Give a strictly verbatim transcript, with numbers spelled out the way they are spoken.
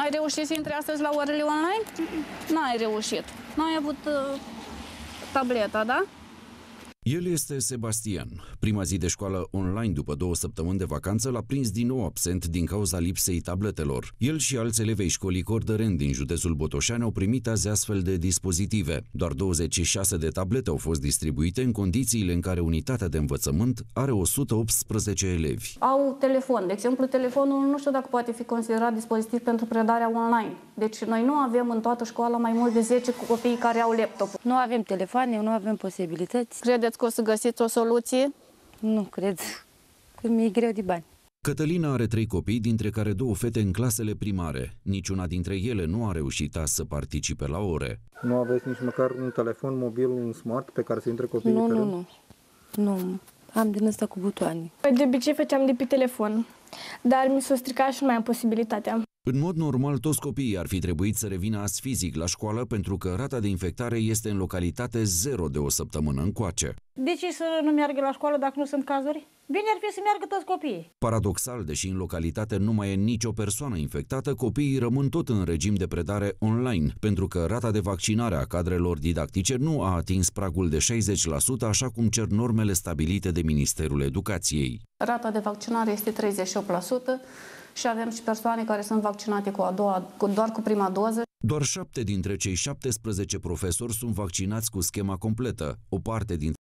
Ai reușit să intri astăzi la orele online? N-ai reușit. N-ai avut uh, tableta, da? El este Sebastian. Prima zi de școală online după două săptămâni de vacanță l-a prins din nou absent din cauza lipsei tabletelor. El și alți elevei școlii Cordăreni din județul Botoșani au primit azi astfel de dispozitive. Doar douăzeci și șase de tablete au fost distribuite în condițiile în care unitatea de învățământ are o sută optsprezece elevi. Au telefon. De exemplu, telefonul nu știu dacă poate fi considerat dispozitiv pentru predarea online. Deci noi nu avem în toată școala mai mult de zece copii care au laptop. Nu avem telefoane, nu avem posibilități. Credeți că o să găsiți o soluție? Nu cred, că mi-e greu de bani. Cătălina are trei copii, dintre care două fete în clasele primare. Niciuna dintre ele nu a reușit azi să participe la ore. Nu aveți nici măcar un telefon mobil, un smart pe care să intre copiii? Nu, nu, nu. Nu, am din ăsta cu butoane. De obicei făceam de pe telefon, dar mi s-a stricat și nu mai am posibilitatea. În mod normal, toți copiii ar fi trebuit să revină azi fizic la școală pentru că rata de infectare este în localitate zero de o săptămână încoace. De ce să nu meargă la școală dacă nu sunt cazuri? Bine ar fi să meargă toți copiii. Paradoxal, deși în localitate nu mai e nicio persoană infectată, copiii rămân tot în regim de predare online, pentru că rata de vaccinare a cadrelor didactice nu a atins pragul de șaizeci la sută, așa cum cer normele stabilite de Ministerul Educației. Rata de vaccinare este treizeci și opt la sută și avem și persoane care sunt vaccinate cu a doua, cu, doar cu prima doză. Doar șapte dintre cei șaptesprezece profesori sunt vaccinați cu schema completă. O parte dintre